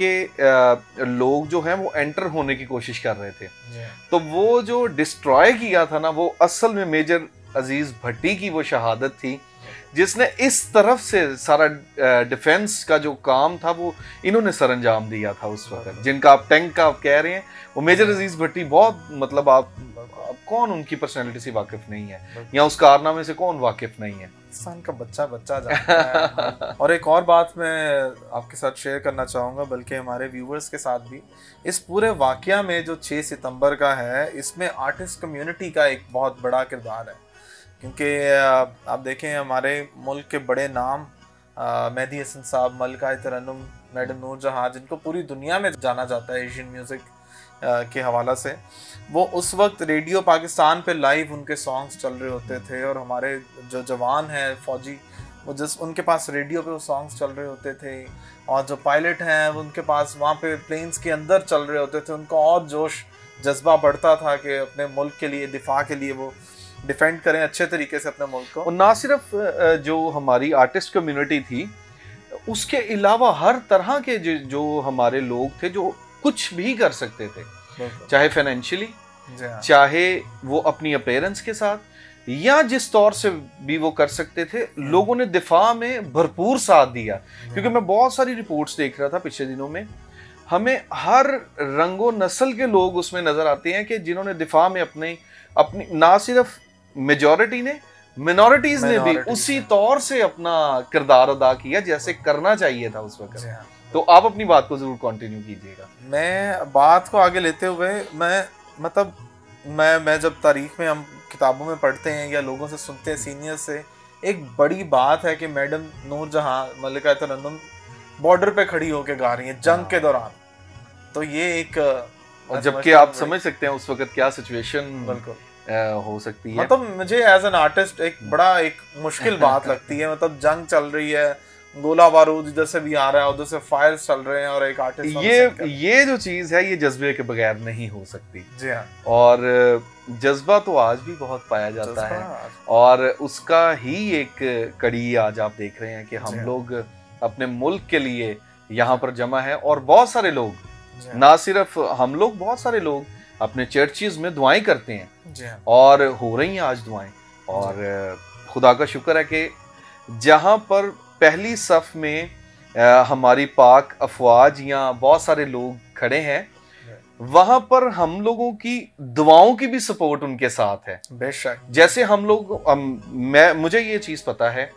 इनके लोग जो हैं वो एंटर होने की कोशिश कर रहे थे, तो वो जो डिस्ट्रॉय किया था ना, वो असल में मेजर अजीज भट्टी की वो शहादत थी, जिसने इस तरफ से सारा डिफेंस का जो काम था वो इन्होंने सरंजाम दिया था उस वक्त। जिनका आप टैंक का आप कह रहे हैं, वो मेजर अजीज भट्टी बहुत, मतलब आप कौन उनकी पर्सनैलिटी से वाकिफ नहीं है, या उस कारनामे से कौन वाकिफ नहीं है। पाकिस्तान का बच्चा जानता है। और एक और बात मैं आपके साथ शेयर करना चाहूँगा, बल्कि हमारे व्यूवर्स के साथ भी, इस पूरे वाक़या में जो 6 सितंबर का है, इसमें आर्टिस्ट कम्युनिटी का एक बहुत बड़ा किरदार है। क्योंकि आप देखें हमारे मुल्क के बड़े नाम मेहदी हसन साहब, मलिका तरन्नुम, मैडम नूर जहाँ, जिनको पूरी दुनिया में जाना जाता है एशियन म्यूज़िक के हवाला से, वो उस वक्त रेडियो पाकिस्तान पे लाइव उनके सॉन्ग्स चल रहे होते थे। और हमारे जो जवान हैं फ़ौजी, वो उनके पास रेडियो पे वो सॉन्ग्स चल रहे होते थे, और जो पायलट हैं उनके पास वहाँ पे प्लेन्स के अंदर चल रहे होते थे। उनको और जोश जज्बा बढ़ता था कि अपने मुल्क के लिए, दिफा के लिए वो डिफेंड करें अच्छे तरीके से अपने मुल्क को। और ना सिर्फ जो हमारी आर्टिस्ट कम्युनिटी थी, उसके अलावा हर तरह के जो हमारे लोग थे जो कुछ भी कर सकते थे, चाहे फाइनेंशियली, चाहे वो अपनी अपीयरेंस के साथ, या जिस तौर से भी वो कर सकते थे, लोगों ने दिफा में भरपूर साथ दिया। क्योंकि मैं बहुत सारी रिपोर्ट्स देख रहा था पिछले दिनों में, हमें हर रंगो नस्ल के लोग उसमें नजर आते हैं कि जिन्होंने दिफा में अपनी ना सिर्फ मेजॉरिटी ने, मिनॉरिटीज ने भी उसी तौर से अपना किरदार अदा किया जैसे करना चाहिए था उस वक्त। तो आप अपनी बात को जरूर कंटिन्यू कीजिएगा। मैं बात को आगे लेते हुए, मैं जब तारीख में हम किताबों में पढ़ते हैं या लोगों से सुनते हैं सीनियर से, एक बड़ी बात है कि मैडम नूर जहाँ, मलिका तरन्नुम बॉर्डर पे खड़ी होकर गा रही हैं जंग के दौरान। तो ये एक, और जबकि आप समझ सकते हैं उस वक्त क्या सिचुएशन बिल्कुल हो सकती है। मतलब मुझे एज एन आर्टिस्ट एक मुश्किल बात लगती है। मतलब जंग चल रही है, गोला बारूद इधर से भी आ रहा है, उधर से फायर्स चल रहे हैं, और एक आर्टिस्ट, ये जो चीज है ये जज्बे के बगैर नहीं हो सकती। जी हाँ। और जज्बा तो आज भी बहुत पाया जाता है, और उसका ही एक कड़ी आज आप देख रहे हैं कि हम लोग अपने मुल्क के लिए यहाँ पर जमा है, और बहुत सारे लोग, ना सिर्फ हम लोग, बहुत सारे लोग अपने चर्चेज में दुआएं करते हैं, और हो रही हैं आज दुआएं। और खुदा का शुक्र है कि जहाँ पर पहली सफ में हमारी पाक अफवाज या बहुत सारे लोग खड़े हैं, वहां पर हम लोगों की दुआओं की भी सपोर्ट उनके साथ है। बेशक। जैसे हम लोग मुझे ये चीज पता है,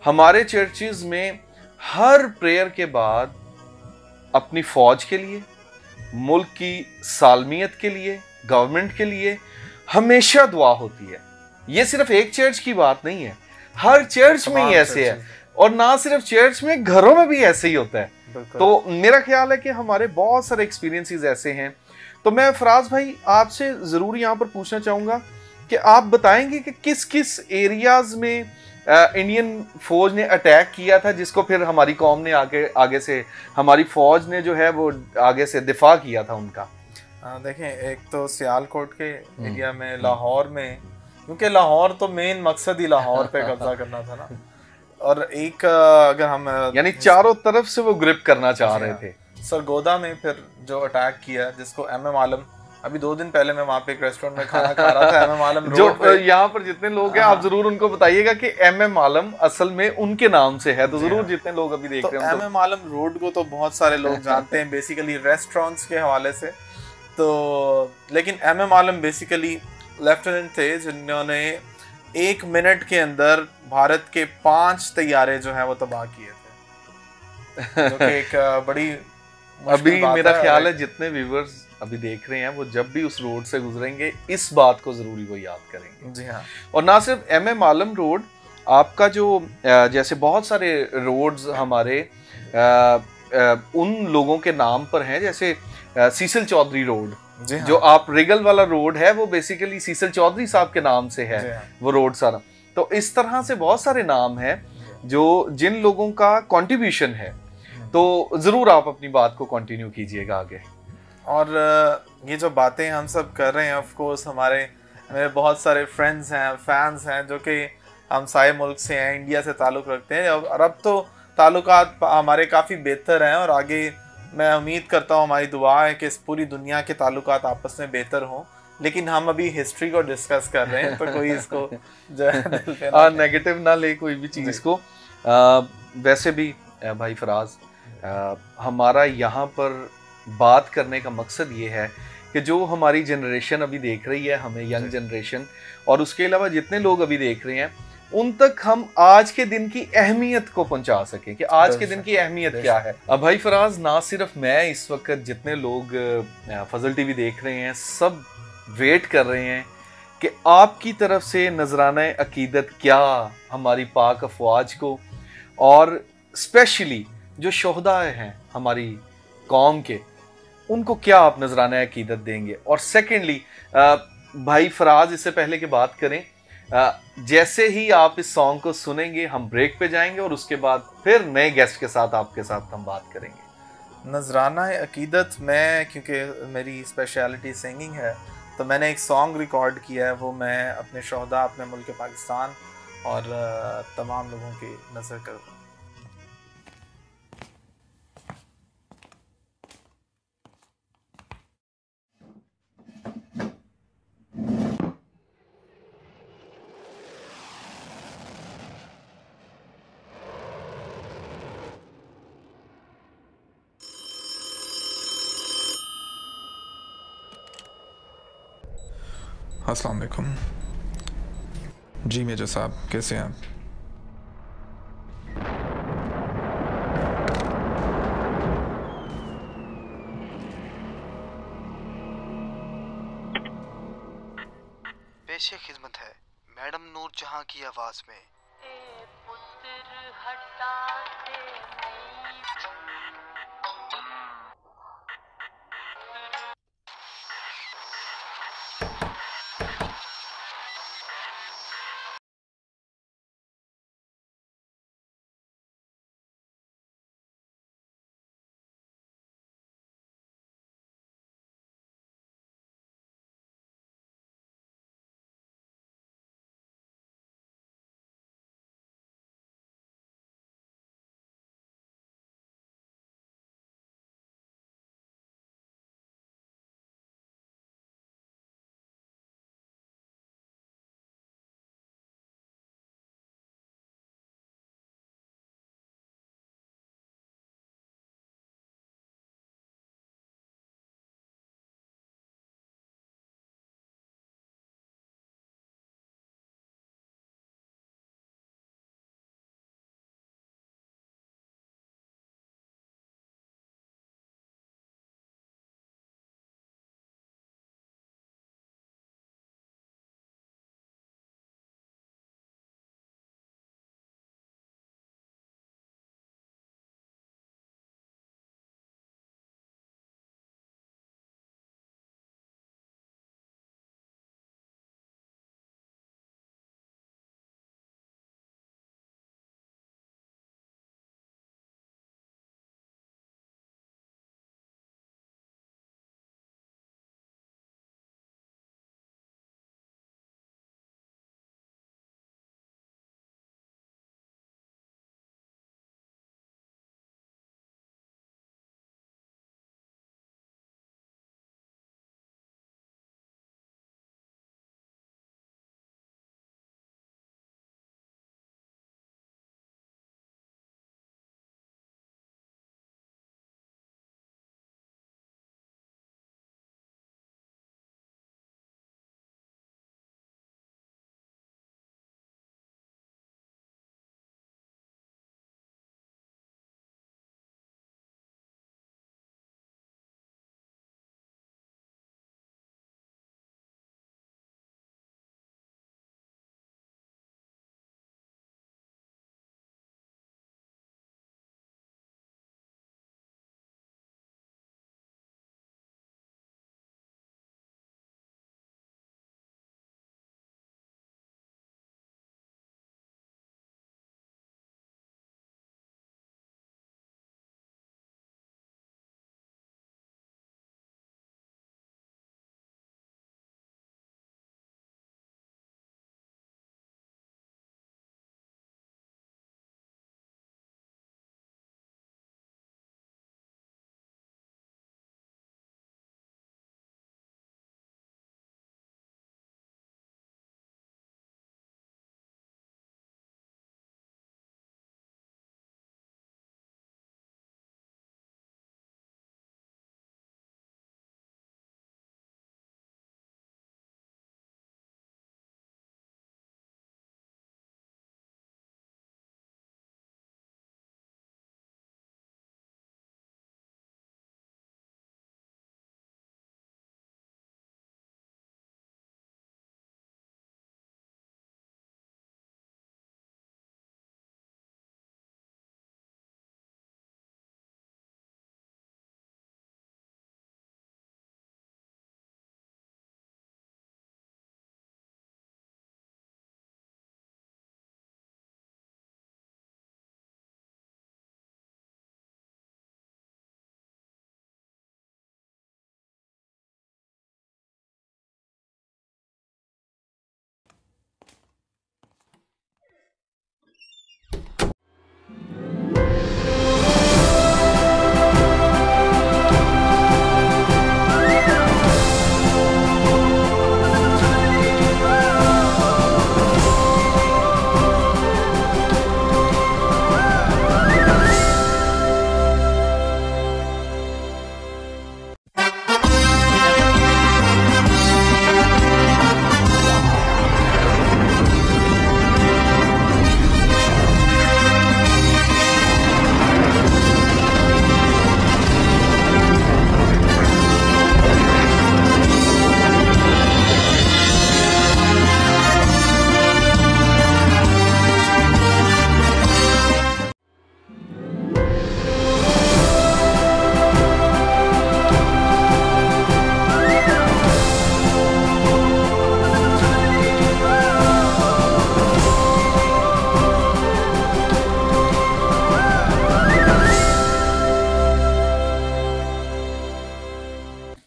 हमारे चर्चेज में हर प्रेयर के बाद अपनी फौज के लिए, मुल्क की सालमियत के लिए, गवर्नमेंट के लिए हमेशा दुआ होती है। ये सिर्फ एक चर्च की बात नहीं है, हर चर्च में ही ऐसे है, और ना सिर्फ चर्च में, घरों में भी ऐसे ही होता है। तो मेरा ख्याल है कि हमारे बहुत सारे एक्सपीरियंसेस ऐसे हैं। तो मैं फराज भाई आपसे जरूर यहाँ पर पूछना चाहूंगा कि आप बताएंगे कि किस किस एरियाज में इंडियन फौज ने अटैक किया था, जिसको फिर हमारी कौम ने आगे से, हमारी फौज ने जो है वो आगे से दिफा किया था उनका। देखें, एक तो सियालकोट के एरिया में, लाहौर में, क्योंकि लाहौर तो मेन मकसद ही लाहौर पे कब्जा करना था ना, और एक अगर हम यानी चारों तरफ से वो ग्रिप करना चाह रहे थे। सरगोदा में फिर जो अटैक किया, जिसको MM आलम, अभी 2 दिन पहले मैं वहाँ पे एक रेस्टोरेंट में खाना खा रहा था, MM आलम रोड जो यहाँ पर जितने लोग हैं आप जरूर उनको बताइएगा कि MM आलम असल में उनके नाम से है, तो जरूर जितने लोग अभी देख रहे हैं MM आलम रोड को तो बहुत सारे लोग जानते हैं बेसिकली रेस्टोरेंट्स के हवाले से। तो लेकिन MM आलम बेसिकली लेफ्टिनेंट थे जिन्होंने 1 मिनट के अंदर भारत के 5 तैयारे जो हैं वो तबाह किए थे, जो कि एक बड़ी अभी मेरा ख्याल है जितने व्यूअर्स अभी देख रहे हैं वो जब भी उस रोड से गुजरेंगे इस बात को जरूरी वो याद करेंगे। जी हाँ। और ना सिर्फ MM आलम रोड, आपका जो जैसे बहुत सारे रोड्स हमारे उन लोगों के नाम पर हैं, जैसे सीसल चौधरी रोड, हाँ। जो आप रिगल वाला रोड है वो बेसिकली सीसल चौधरी साहब के नाम से है। हाँ। वो रोड सारा। तो इस तरह से बहुत सारे नाम हैं जो जिन लोगों का कंट्रीब्यूशन है। तो जरूर आप अपनी बात को कंटिन्यू कीजिएगा आगे। और ये जो बातें हम सब कर रहे हैं, ऑफ कोर्स मेरे बहुत सारे फ्रेंड्स हैं, फैंस हैं जो कि हमसाए मुल्क से हैं, इंडिया से ताल्लुक़ रखते हैं, और अब तो ताल्लुकात हमारे काफ़ी बेहतर हैं, और आगे मैं उम्मीद करता हूँ, हमारी दुआ है कि इस पूरी दुनिया के ताल्लुकात आपस में बेहतर हों। लेकिन हम अभी हिस्ट्री को डिस्कस कर रहे हैं, तो कोई इसको जो है नेगेटिव ना ले कोई भी चीज़ को। वैसे भी भाई फराज, हमारा यहाँ पर बात करने का मकसद ये है कि जो हमारी जनरेशन अभी देख रही है, हमें यंग जनरेशन, और उसके अलावा जितने लोग अभी देख रहे हैं, उन तक हम आज के दिन की अहमियत को पहुंचा सकें कि आज के दिन की अहमियत क्या है। अब भाई फराज, ना सिर्फ मैं, इस वक्त जितने लोग फजल टीवी देख रहे हैं सब वेट कर रहे हैं कि आपकी तरफ से नजराना अकीदत क्या हमारी पाक अफवाज को, और स्पेशली जो शोहदा हैं हमारी कौम के, उनको क्या आप नजराना अकीदत देंगे। और सेकेंडली भाई फराज, इससे पहले कि बात करें, जैसे ही आप इस सॉन्ग को सुनेंगे हम ब्रेक पे जाएंगे और उसके बाद फिर नए गेस्ट के साथ आपके साथ हम बात करेंगे। नजराना अकीदत में, क्योंकि मेरी स्पेशलिटी सिंगिंग है, तो मैंने एक सॉन्ग रिकॉर्ड किया है, वो मैं अपने शोहदा, अपने मुल्क पाकिस्तान और तमाम लोगों की नज़र कर दूँ। अस्सलाम वालेकुम जी मेजर साहब, कैसे हैं आप? पेशे खिदमत है मैडम नूर जहां की आवाज में।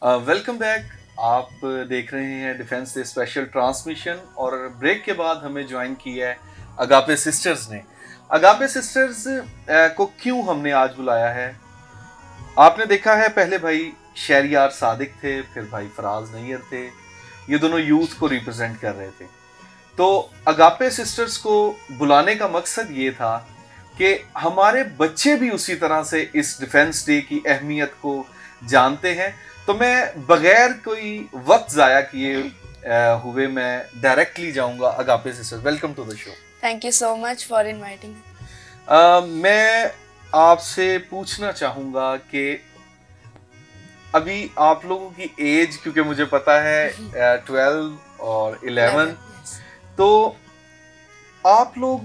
Welcome back. आप देख रहे हैं डिफेंस डे स्पेशल ट्रांसमिशन और ब्रेक के बाद हमें ज्वाइन किया है अगापे सिस्टर्स ने। अगापे सिस्टर्स को क्यों हमने आज बुलाया है, आपने देखा है पहले भाई शहरियार सादिक थे, फिर भाई फराज नैयर थे, ये दोनों यूथ को रिप्रेजेंट कर रहे थे। तो अगापे सिस्टर्स को बुलाने का मकसद ये था कि हमारे बच्चे भी उसी तरह से इस डिफेंस डे की अहमियत को जानते हैं। तो मैं बगैर कोई वक्त ज़ाया किए हुए मैं डायरेक्टली जाऊंगा Agape Sisters. Welcome to the show. Thank you so much for inviting. मैं आपसे पूछना चाहूँगा कि अभी आप लोगों की एज, क्योंकि मुझे पता है 12 और 11, तो आप लोग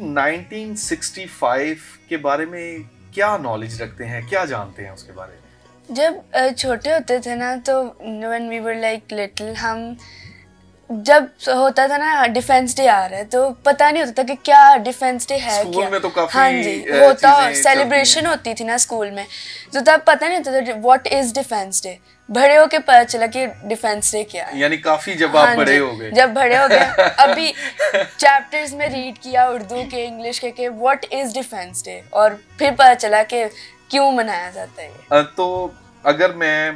1965 के बारे में क्या नॉलेज रखते हैं, क्या जानते हैं उसके बारे में? जब छोटे होते थे ना, तो when we were like little, हम जब होता था ना डिफेंस डे आ रहा है तो पता नहीं होता था कि क्या डिफेंस डे है। स्कूल क्या में तो काफी हाँ जी होता, सेलिब्रेशन होती थी ना स्कूल में, तो तब पता नहीं होता था व्हाट इज डिफेंस डे। बड़े होके पता चला कि डिफेंस डे क्या है। यानी काफी जब आप बड़े हो गए, जब बड़े हो गए अभी चैप्टर्स में रीड किया उर्दू के, इंग्लिश के व्हाट इज डिफेंस डे, और फिर पता चला कि क्यों मनाया जाता है। तो अगर मैं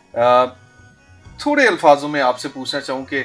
थोड़े अल्फाजों में आपसे पूछना चाहूँ कि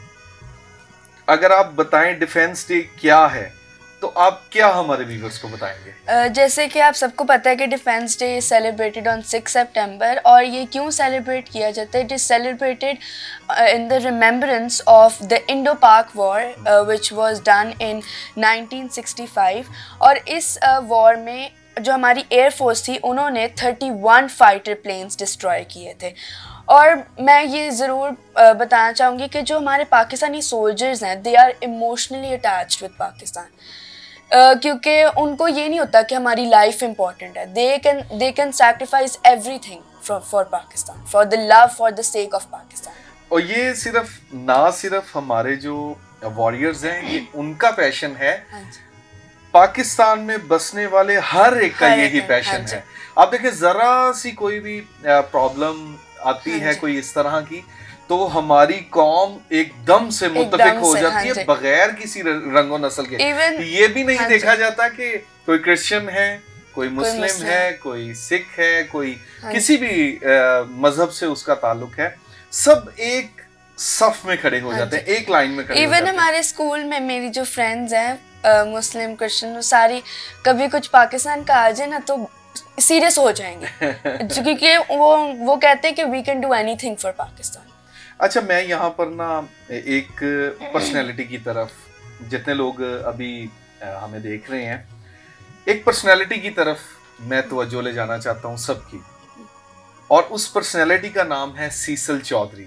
अगर आप बताएं डिफेंस डे क्या है, तो आप क्या हमारे व्यूअर्स को बताएंगे? जैसे कि आप सबको पता है कि defence day is celebrated on 6 सितंबर, और ये क्यों सेलिब्रेट किया जाता है? It is celebrated in the remembrance of the Indo Pak war which was done in 1965। और इस वॉर में जो हमारी एयरफोर्स थी उन्होंने 31 फाइटर प्लेन्स डिस्ट्रॉय किए थे। और मैं ये ज़रूर बताना चाहूँगी कि जो हमारे पाकिस्तानी सोल्जर्स हैं, they are emotionally attached with Pakistan, क्योंकि उनको ये नहीं होता कि हमारी लाइफ इम्पॉर्टेंट है। They can sacrifice everything for Pakistan, for the love, for the sake of Pakistan. और ये सिर्फ हमारे जो वॉरियर्स हैं, ये उनका पैशन है। पाकिस्तान में बसने वाले हर एक का यही पैशन है। आप देखें, जरा सी कोई भी प्रॉब्लम आती है कोई इस तरह की, तो हमारी कौम एकदम से मुत्तफिक हो जाती है बगैर किसी रंगो नस्ल के। ये भी नहीं देखा जाता कि कोई क्रिश्चियन है, कोई मुस्लिम है, कोई सिख है, कोई किसी भी मजहब से उसका ताल्लुक है, सब एक सफ में खड़े हो जाते हैं, एक लाइन में खड़े हो जाते हैं। इवन हमारे स्कूल में मेरी जो फ्रेंड्स हैं मुस्लिम क्रिश्चियन, वो सारी कभी कुछ पाकिस्तान का आ जाए ना तो सीरियस हो जाएंगे, क्योंकि वो कहते हैं कि we can do anything for Pakistan. अच्छा, मैं यहाँ पर ना एक पर्सनैलिटी की तरफ, जितने लोग अभी हमें देख रहे हैं, एक पर्सनैलिटी की तरफ मैं तवज्जो ले जाना चाहता हूँ सबकी, और उस पर्सनैलिटी का नाम है सीसल चौधरी।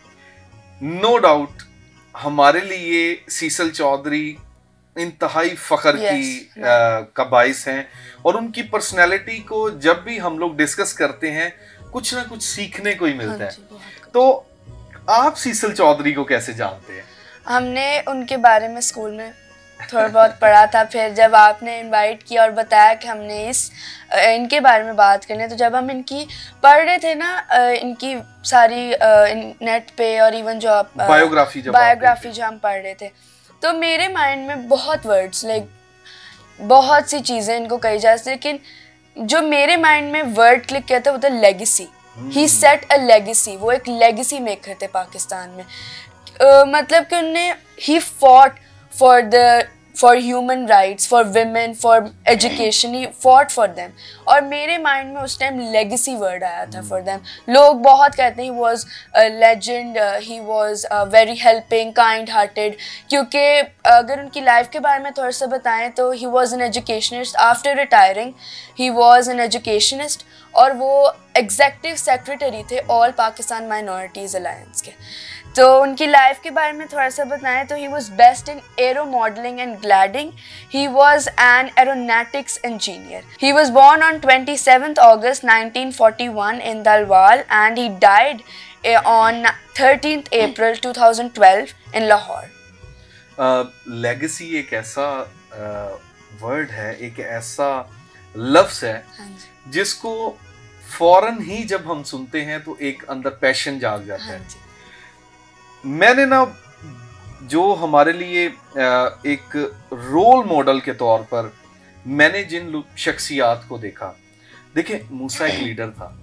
नो डाउट हमारे लिए सीसल चौधरी इंतहाई फख्र का बाइस हैं, और उनकी पर्सनैलिटी को जब भी हम लोग डिस्कस करते हैं कुछ ना कुछ सीखने को ही मिलता है। तो आप सीसल चौधरी को कैसे जानते हैं? हमने उनके बारे में स्कूल में थोड़ा बहुत पढ़ा था, फिर जब आपने इनवाइट किया और बताया कि हमने इनके बारे में बात करनी है, तो जब हम इनकी पढ़ रहे थे ना, इनकी सारी नेट पे और इवन जो आप बायोग्राफी जो हम पढ़ रहे थे, तो मेरे माइंड में बहुत वर्ड्स, लाइक बहुत सी चीज़ें इनको कही जाती, लेकिन जो मेरे माइंड में वर्ड क्लिक किया था वो था legacy. He set a legacy, वो एक लेगेसी मेकर थे पाकिस्तान में। मतलब कि उन्होंने he fought for human rights, for women, for education, he fought for them. और मेरे माइंड में उस टाइम लेगेसी वर्ड आया था फॉर देम। लोग बहुत कहते हैं he was a legend, he was very helping, kind hearted, क्योंकि अगर उनकी लाइफ के बारे में थोड़ा सा बताएं तो he was an educationist. After retiring he was an educationist, और वो एग्जेक्टिव सेक्रेटरी थे ऑल पाकिस्तान माइनॉरिटीज़ अलायंस के। तो उनकी लाइफ के बारे में थोड़ा सा बताएं तो he was best in aero modelling and gliding. He was an aeronautics engineer. He was born on 27th August 1941 in Dalwal, and he died on 13th April 2012 in Lahore. Legacy एक ऐसा word है, एक ऐसा लफ्ज़ है जिसको फौरन ही जब हम सुनते हैं तो एक अंदर पैशन जाग जाता हाँ है। जी। मैंने ना जो हमारे लिए एक रोल मॉडल के तौर पर मैंने जिन शख्सियात को देखा, देखिए मूसा एक लीडर था।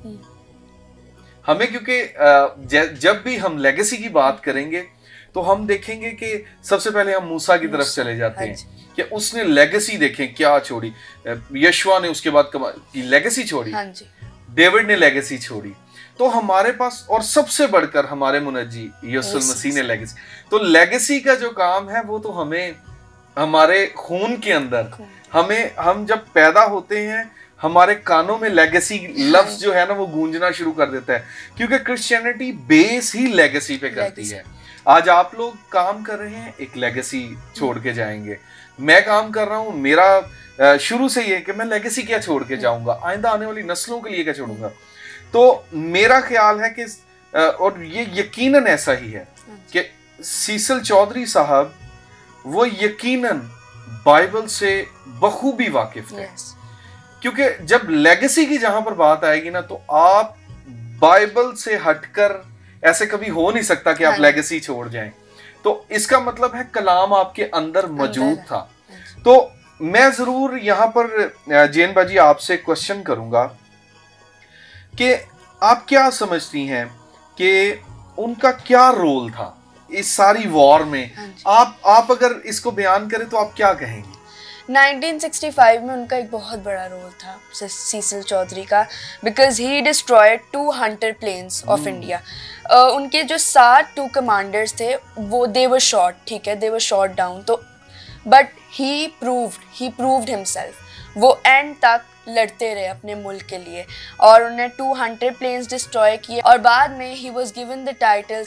हमें क्योंकि जब भी हम लेगेसी की बात करेंगे तो हम देखेंगे कि सबसे पहले हम मूसा की तरफ चले जाते हैं कि उसने लेगेसी देखें क्या छोड़ी। यशवा ने उसके बाद की लेगेसी छोड़ी, हाँ जी। डेविड ने लेगेसी छोड़ी। तो हमारे पास और सबसे बढ़कर हमारे मुनज्जी यीशु मसीह ने लेगेसी। तो लेगेसी का जो काम है वो तो हमें हमारे खून के अंदर, हम जब पैदा होते हैं हमारे कानों में लेगेसी लफ्ज जो है ना वो गूंजना शुरू कर देता है, क्योंकि क्रिश्चियनिटी बेस ही लेगेसी पे करती है। आज आप लोग काम कर रहे हैं, एक लेगेसी छोड़ के जाएंगे। मैं काम कर रहा हूँ, मेरा शुरू से ये कि मैं लेगेसी क्या छोड़ के जाऊंगा, आइंदा आने वाली नस्लों के लिए क्या छोड़ूंगा। तो मेरा ख्याल है कि और ये यकीनन ऐसा ही है कि सीसल चौधरी साहब वो यकीनन बाइबल से बखूबी वाकिफ थे। क्योंकि जब लेगेसी की जहां पर बात आएगी ना, तो आप बाइबल से हटकर ऐसे कभी हो नहीं सकता कि आप लेगेसी छोड़ जाएं। तो इसका मतलब है कलाम आपके अंदर मौजूद था। तो मैं जरूर यहां पर जैन बाजी आपसे क्वेश्चन करूंगा कि आप क्या समझती हैं कि उनका क्या रोल था इस सारी वॉर में। आप अगर इसको बयान करें तो आप क्या कहेंगे? 1965 में उनका एक बहुत बड़ा रोल था सीसल चौधरी का, because he destroyed 2 hunter planes of India. उनके जो 7 2 कमांडर्स थे वो दे वर शॉट, ठीक है, दे वर शॉट डाउन। तो बट ही प्रूव्ड हिमसेल्फ। वो एंड तक लड़ते रहे अपने मुल्क के लिए और उन्हें 2 हंटर प्लेन्स डिस्ट्रॉय किए और बाद में he was given the title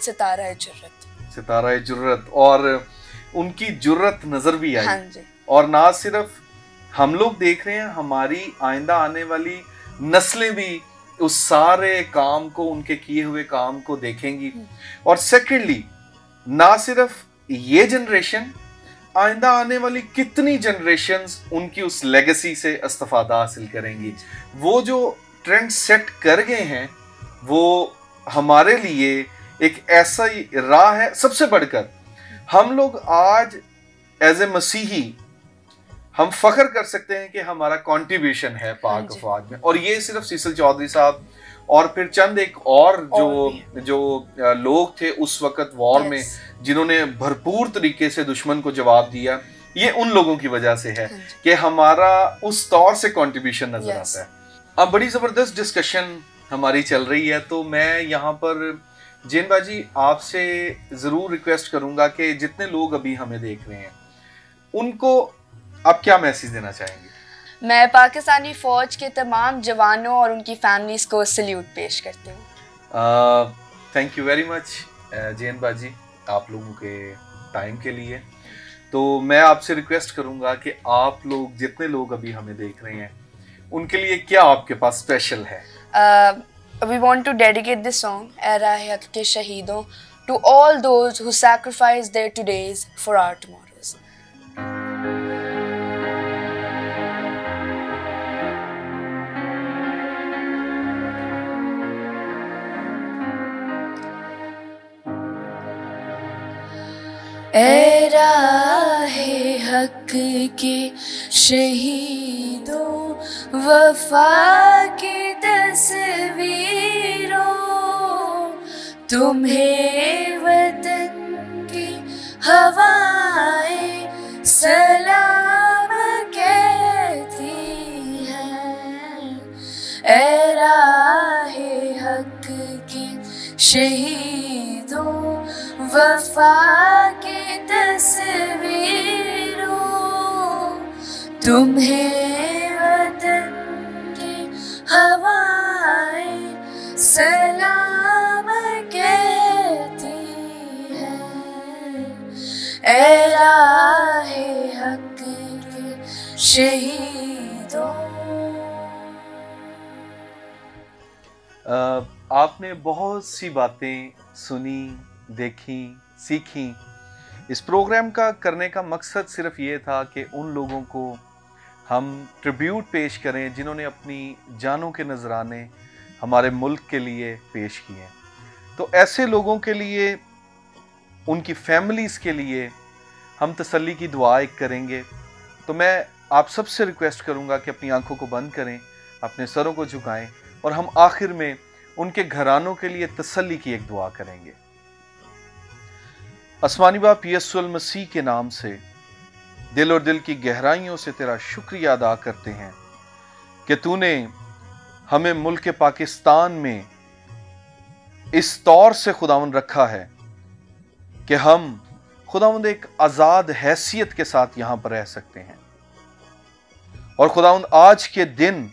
Sitara Jurrat और उनकी जुर्रत नजर भी आई। हाँ जी। और ना सिर्फ हम लोग देख रहे हैं, हमारी आइंदा आने वाली नस्लें भी उस सारे काम को, उनके किए हुए काम को देखेंगी। और सेकेंडली, ना सिर्फ ये जनरेशन, आइंदा आने वाली कितनी जनरेशन्स उनकी उस लेगेसी से इस्तिफादा हासिल करेंगी। वो जो ट्रेंड सेट कर गए हैं वो हमारे लिए एक ऐसा ही राह है। सबसे बढ़कर हम लोग आज एज ए मसीही हम फख्र कर सकते हैं कि हमारा कंट्रीब्यूशन है पाक अफवाज में। और ये सिर्फ सीसल चौधरी साहब और फिर चंद एक और जो लोग थे उस वक्त वॉर में जिन्होंने भरपूर तरीके से दुश्मन को जवाब दिया, ये उन लोगों की वजह से है कि हमारा उस तौर से कंट्रीब्यूशन नजर आता है। अब बड़ी जबरदस्त डिस्कशन हमारी चल रही है, तो मैं यहाँ पर जैन बाजी आपसे जरूर रिक्वेस्ट करूंगा कि जितने लोग अभी हमें देख रहे हैं उनको आप क्या मैसेज देना चाहेंगे? मैं पाकिस्तानी फौज के तमाम जवानों और उनकी फैमिलीज को सल्यूट पेश करती हूँ। Thank you very much Zain बाजी आप लोगों के टाइम के लिए। तो मैं आपसे रिक्वेस्ट करूंगा कि आप लोग जितने लोग अभी हमें देख रहे हैं उनके लिए क्या आपके पास स्पेशल है? We want to dedicate this song ए राह हक के शहीदों to all those who sacrificed their todays for our tomorrows. ए राहे हक के शहीदों वफा की तस्वीरों, तुम्हें वतन की हवाएं सलाम कहती हैं। ए राहे हक के शहीदों वफा की तस्वीरों, तुम्हें वतन की हवाएं सलाम कहती हैं। ए राहे हक के शहीदों। आपने बहुत सी बातें सुनी, देखी, सीखी। इस प्रोग्राम का करने का मकसद सिर्फ ये था कि उन लोगों को हम ट्रिब्यूट पेश करें जिन्होंने अपनी जानों के नजराने हमारे मुल्क के लिए पेश किए। तो ऐसे लोगों के लिए, उनकी फैमिलीज़ के लिए हम तसल्ली की दुआ एक करेंगे। तो मैं आप सबसे रिक्वेस्ट करूंगा कि अपनी आंखों को बंद करें, अपने सरों को झुकाएं और हम आखिर में उनके घरानों के लिए तसल्ली की एक दुआ करेंगे। आसमानी बाप यीशु मसीह के नाम से दिल और दिल की गहराइयों से तेरा शुक्रिया अदा करते हैं कि तूने हमें मुल्क पाकिस्तान में इस तौर से खुदावंद रखा है कि हम खुदावंद एक आज़ाद हैसियत के साथ यहां पर रह सकते हैं। और खुदावंद आज के दिन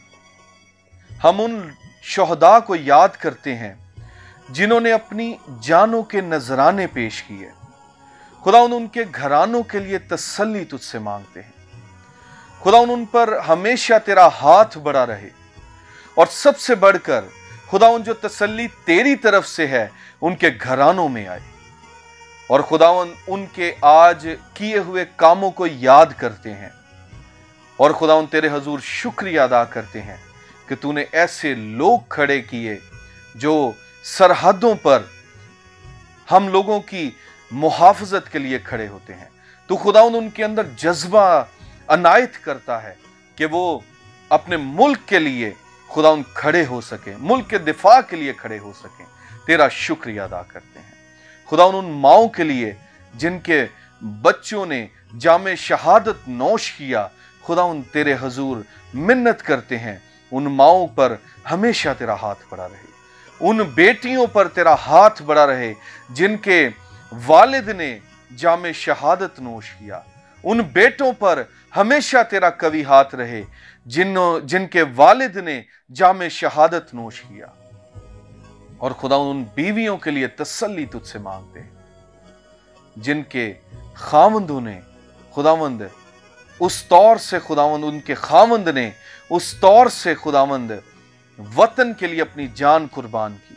हम उन शोहदा को याद करते हैं जिन्होंने अपनी जानों के नजराने पेश किए। खुदावंद उनके घरानों के लिए तसल्ली तुझसे मांगते हैं। खुदावंद उन पर हमेशा तेरा हाथ बढ़ा रहे और सबसे बढ़कर खुदावंद जो तसल्ली तेरी तरफ से है उनके घरानों में आए। और खुदावंद उनके आज किए हुए कामों को याद करते हैं और खुदावंद तेरे हजूर शुक्रिया अदा करते हैं कि तूने ऐसे लोग खड़े किए जो सरहदों पर हम लोगों की मुहाफजत के लिए खड़े होते हैं। तो खुदावंद उनके अंदर जज्बा अनायत करता है कि वो अपने मुल्क के लिए खुदावंद खड़े हो सके, मुल्क के दिफा के लिए खड़े हो सके। तेरा शुक्रिया अदा करते हैं खुदावंद उन माओं के लिए जिनके बच्चों ने जामे शहादत नोश किया। खुदावंद तेरे हजूर मिन्नत करते हैं उन माओं पर हमेशा तेरा हाथ बढ़ा रहे, उन बेटियों पर तेरा हाथ बढ़ा रहे जिनके वालिद ने जामे शहादत नोश किया। उन बेटों पर हमेशा तेरा कवी हाथ रहे जिनके वालिद ने जामे शहादत नोश किया। और खुदावंद उन बीवियों के लिए तसल्ली तुझसे मांगते हैं जिनके खावंदों ने खुदावंद उस तौर से खुदावंद उनके खावंद ने उस तौर से खुदावंद वतन के लिए अपनी जान कुर्बान की।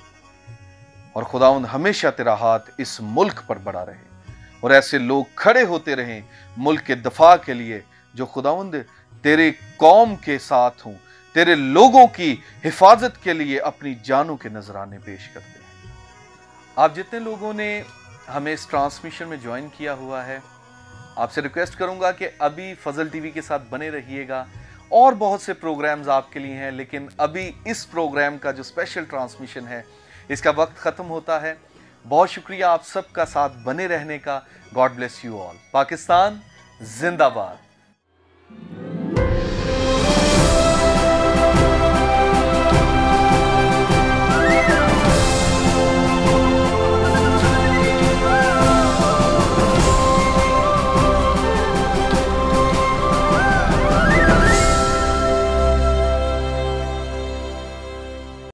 और खुदावंद हमेशा तेरा हाथ इस मुल्क पर बढ़ा रहे और ऐसे लोग खड़े होते रहें मुल्क के दफा के लिए जो खुदावंद तेरे कौम के साथ हों, तेरे लोगों की हिफाजत के लिए अपनी जानों के नजराने पेश करते हैं। आप जितने लोगों ने हमें इस ट्रांसमिशन में ज्वाइन किया हुआ है, आपसे रिक्वेस्ट करूंगा कि अभी फजल टीवी के साथ बने रहिएगा। और बहुत से प्रोग्राम्स आपके लिए हैं, लेकिन अभी इस प्रोग्राम का जो स्पेशल ट्रांसमिशन है इसका वक्त ख़त्म होता है। बहुत शुक्रिया आप सबका साथ बने रहने का। God bless you all. Pakistan जिंदाबाद।